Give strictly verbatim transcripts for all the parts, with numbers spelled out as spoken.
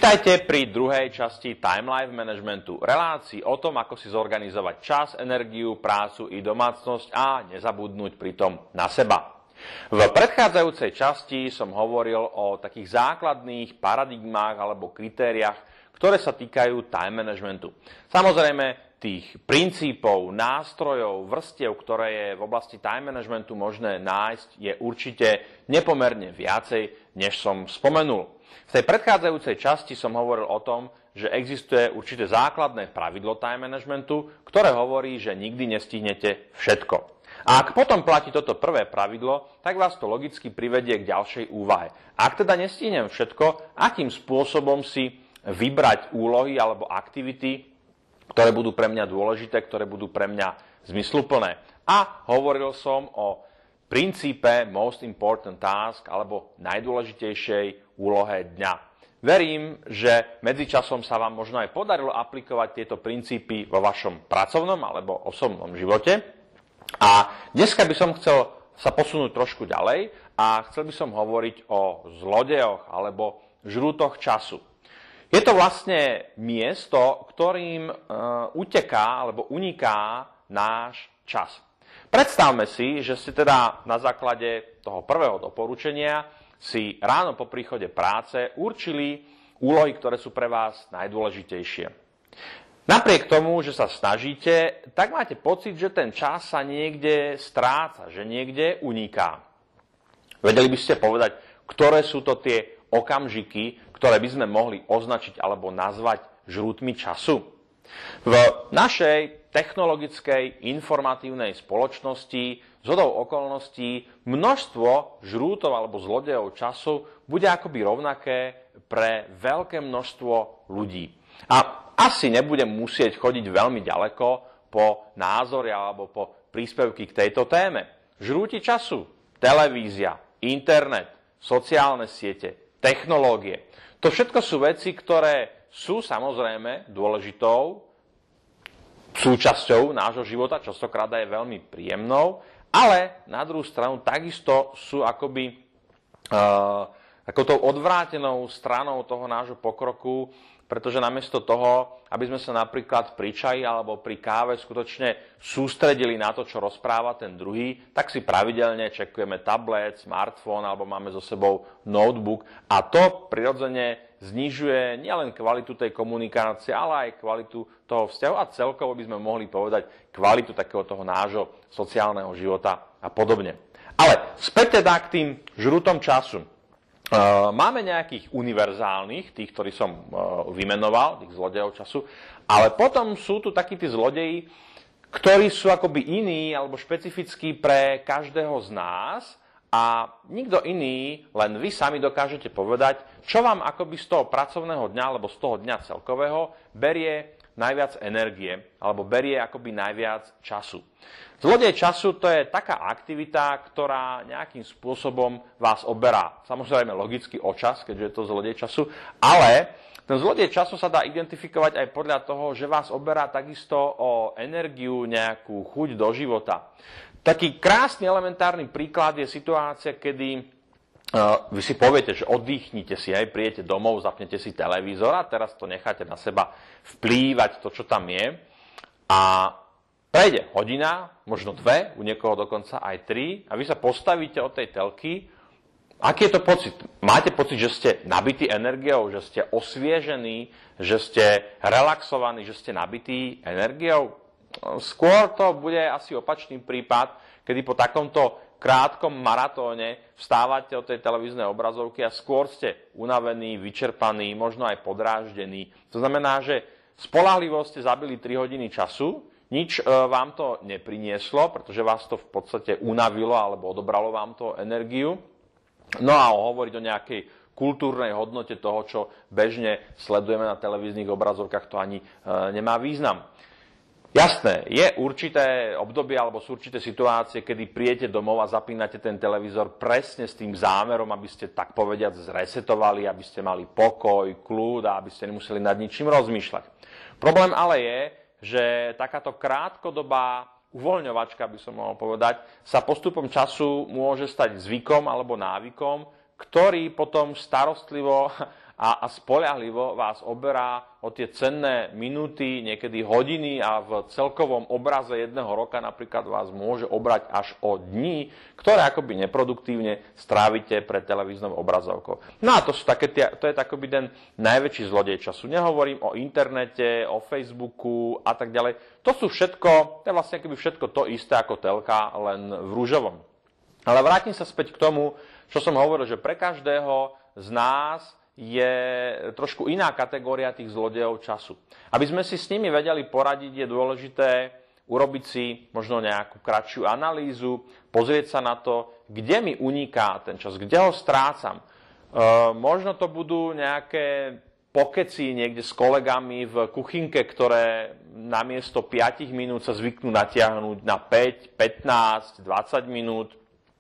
Vítajte pri druhej časti Time Life Managementu, relácii o tom, ako si zorganizovať čas, energiu, prácu i domácnosť a nezabudnúť pritom na seba. V predchádzajúcej časti som hovoril o takých základných paradigmách alebo kritériách, ktoré sa týkajú time managementu. Samozrejme, tých princípov, nástrojov, vrstiev, ktoré je v oblasti time managementu možné nájsť, je určite nepomerne viacej, než som spomenul. V tej predchádzajúcej časti som hovoril o tom, že existuje určité základné pravidlo time managementu, ktoré hovorí, že nikdy nestihnete všetko. A ak potom platí toto prvé pravidlo, tak vás to logicky privedie k ďalšej úvahe. Ak teda nestihnem všetko, akým spôsobom si vybrať úlohy alebo aktivity, ktoré budú pre mňa dôležité, ktoré budú pre mňa zmysluplné. A hovoril som o princípe most important task alebo najdôležitejšej úlohe dňa. Verím, že medzičasom sa vám možno aj podarilo aplikovať tieto princípy vo vašom pracovnom alebo osobnom živote. A dneska by som chcel sa posunúť trošku ďalej a chcel by som hovoriť o zlodejoch alebo žrútoch času. Je to vlastne miesto, ktorým e, uteká alebo uniká náš čas. Predstavme si, že ste teda na základe toho prvého doporučenia si ráno po príchode práce určili úlohy, ktoré sú pre vás najdôležitejšie. Napriek tomu, že sa snažíte, tak máte pocit, že ten čas sa niekde stráca, že niekde uniká. Vedeli by ste povedať, ktoré sú to tie okamžiky, ktoré by sme mohli označiť alebo nazvať žrútmi času? V našej technologickej informatívnej spoločnosti zhodou okolností množstvo žrútov alebo zlodejov času bude akoby rovnaké pre veľké množstvo ľudí. A asi nebudem musieť chodiť veľmi ďaleko po názore alebo po príspevky k tejto téme. Žrúti času, televízia, internet, sociálne siete, technológie. To všetko sú veci, ktoré sú samozrejme dôležitou súčasťou nášho života, častokrát aj veľmi príjemnou, ale na druhú stranu takisto sú akoby uh, takoutou odvrátenou stranou toho nášho pokroku, pretože namiesto toho, aby sme sa napríklad pri čaji alebo pri káve skutočne sústredili na to, čo rozpráva ten druhý, tak si pravidelne čekujeme tablet, smartfón alebo máme so sebou notebook a to prirodzene znižuje nielen kvalitu tej komunikácie, ale aj kvalitu toho vzťahu a celkovo by sme mohli povedať kvalitu takého toho nášho sociálneho života a podobne. Ale späť teda k tým žrútom času. Máme nejakých univerzálnych, tých, ktorí som vymenoval, tých zlodejov času, ale potom sú tu takí tí zlodeji, ktorí sú akoby iní alebo špecifickí pre každého z nás a nikto iný, len vy sami dokážete povedať, čo vám akoby z toho pracovného dňa alebo z toho dňa celkového berie najviac energie alebo berie akoby najviac času. Zlodej času to je taká aktivita, ktorá nejakým spôsobom vás oberá. Samozrejme logicky o čas, keďže je to zlodej času, ale ten zlodej času sa dá identifikovať aj podľa toho, že vás oberá takisto o energiu, nejakú chuť do života. Taký krásny elementárny príklad je situácia, kedy uh, vy si poviete, že oddychnite si, aj príjete domov, zapnete si televízor a teraz to necháte na seba vplývať to, čo tam je. A prejde hodina, možno dve, u niekoho dokonca aj tri a vy sa postavíte od tej telky. Aký je to pocit? Máte pocit, že ste nabití energiou, že ste osviežení, že ste relaxovaní, že ste nabití energiou? Skôr to bude asi opačný prípad, kedy po takomto krátkom maratóne vstávate od tej televíznej obrazovky a skôr ste unavení, vyčerpaní, možno aj podráždení. To znamená, že spoľahlivo ste zabili tri hodiny času, nič vám to neprinieslo, pretože vás to v podstate unavilo alebo odobralo vám to energiu. No a hovoriť o nejakej kultúrnej hodnote toho, čo bežne sledujeme na televíznych obrazovkách, to ani e, nemá význam. Jasné, je určité obdobie alebo sú určité situácie, kedy príjete domov a zapínate ten televízor presne s tým zámerom, aby ste tak povediac zresetovali, aby ste mali pokoj, kľud a aby ste nemuseli nad ničím rozmýšľať. Problém ale je, že takáto krátkodobá uvoľňovačka, by som mohol povedať, sa postupom času môže stať zvykom alebo návykom, ktorý potom starostlivo a, a spoľahlivo vás oberá o tie cenné minúty, niekedy hodiny a v celkovom obraze jedného roka napríklad vás môže obrať až o dní, ktoré akoby neproduktívne strávite pred televíznou obrazovkou. No a to, sú také tie, to je takoby ten najväčší zlodej času. Nehovorím o internete, o Facebooku a tak ďalej. To sú všetko, to je vlastne akoby všetko to isté ako telka, len v rúžovom. Ale vrátim sa späť k tomu, čo som hovoril, že pre každého z nás je trošku iná kategória tých zlodejov času. Aby sme si s nimi vedeli poradiť, je dôležité urobiť si možno nejakú kratšiu analýzu, pozrieť sa na to, kde mi uniká ten čas, kde ho strácam. E, možno to budú nejaké pokeci niekde s kolegami v kuchynke, ktoré namiesto päť minút sa zvyknú natiahnuť na päť, pätnásť, dvadsať minút,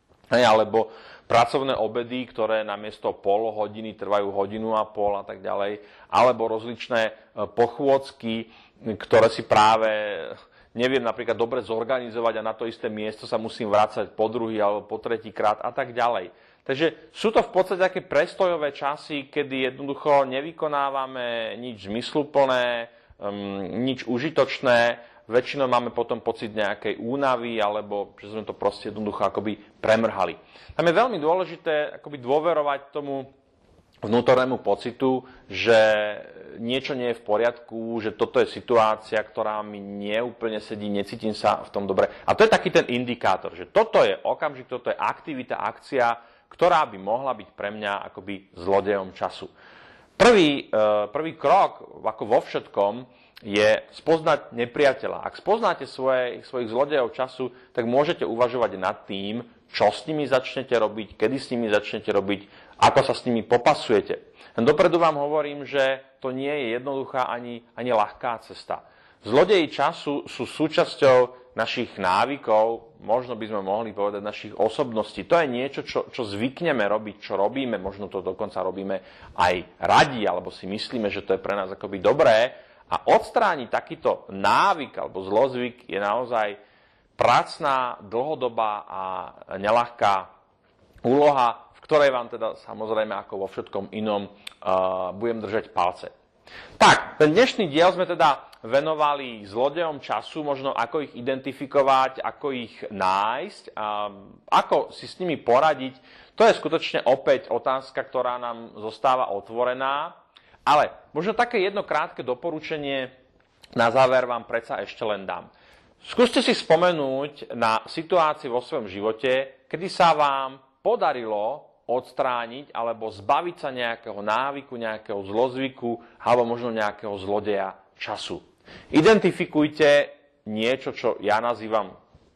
alebo pracovné obedy, ktoré namiesto pol hodiny trvajú hodinu a pol a tak ďalej, alebo rozličné pochôdzky, ktoré si práve neviem napríklad dobre zorganizovať a na to isté miesto sa musím vrácať po druhý alebo po tretí krát a tak ďalej. Takže sú to v podstate také prestojové časy, kedy jednoducho nevykonávame nič zmysluplné, um, nič užitočné. Väčšinou máme potom pocit nejakej únavy, alebo že sme to proste jednoducho akoby premrhali. Tam je veľmi dôležité akoby dôverovať tomu vnútornému pocitu, že niečo nie je v poriadku, že toto je situácia, ktorá mi neúplne sedí, necítim sa v tom dobre. A to je taký ten indikátor, že toto je okamžik, toto je aktivita, akcia, ktorá by mohla byť pre mňa akoby zlodejom času. Prvý, prvý krok, ako vo všetkom, je spoznať nepriateľa. Ak spoznáte svoje, svojich zlodejov času, tak môžete uvažovať nad tým, čo s nimi začnete robiť, kedy s nimi začnete robiť, ako sa s nimi popasujete. Dopredu vám hovorím, že to nie je jednoduchá ani, ani ľahká cesta. Zlodeji času sú súčasťou našich návykov, možno by sme mohli povedať našich osobností. To je niečo, čo, čo zvykneme robiť, čo robíme, možno to dokonca robíme aj radi, alebo si myslíme, že to je pre nás akoby dobré. A odstrániť takýto návyk alebo zlozvyk je naozaj pracná, dlhodobá a neľahká úloha, v ktorej vám teda samozrejme ako vo všetkom inom uh, budem držať palce. Tak, ten dnešný diel sme teda venovali zlodejom času, možno ako ich identifikovať, ako ich nájsť, a ako si s nimi poradiť. To je skutočne opäť otázka, ktorá nám zostáva otvorená. Ale možno také jedno krátke doporučenie na záver vám predsa ešte len dám. Skúste si spomenúť na situácii vo svojom živote, kedy sa vám podarilo odstrániť alebo zbaviť sa nejakého návyku, nejakého zlozvyku alebo možno nejakého zlodeja času. Identifikujte niečo, čo ja nazývam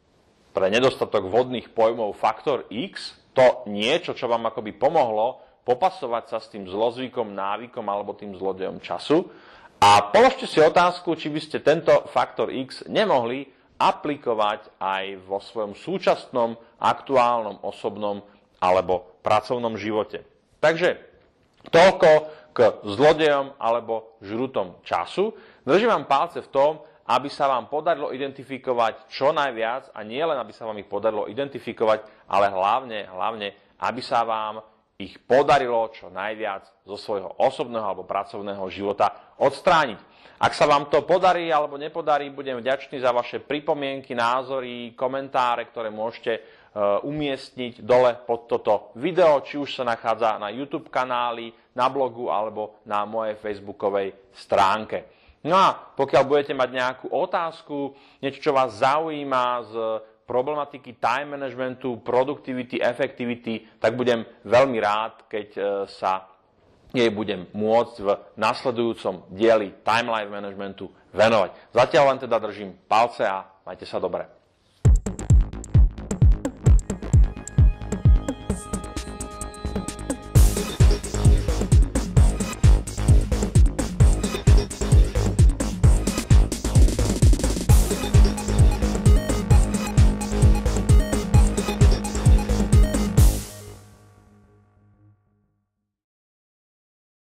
pre nedostatok vhodných pojmov faktor X, to niečo, čo vám akoby pomohlo popasovať sa s tým zlozvykom, návykom alebo tým zlodejom času a položte si otázku, či by ste tento faktor X nemohli aplikovať aj vo svojom súčasnom, aktuálnom, osobnom alebo pracovnom živote. Takže toľko k zlodejom alebo žrutom času. Držím vám palce v tom, aby sa vám podarilo identifikovať čo najviac a nie len, aby sa vám ich podarilo identifikovať, ale hlavne, hlavne, aby sa vám ich podarilo čo najviac zo svojho osobného alebo pracovného života odstrániť. Ak sa vám to podarí alebo nepodarí, budem vďačný za vaše pripomienky, názory, komentáre, ktoré môžete uh, umiestniť dole pod toto video, či už sa nachádza na YouTube kanáli, na blogu alebo na mojej facebookovej stránke. No a pokiaľ budete mať nejakú otázku, niečo, čo vás zaujíma z problematiky time managementu, produktivity, efektivity, tak budem veľmi rád, keď sa jej budem môcť v nasledujúcom dieli time life managementu venovať. Zatiaľ len teda držím palce a majte sa dobre.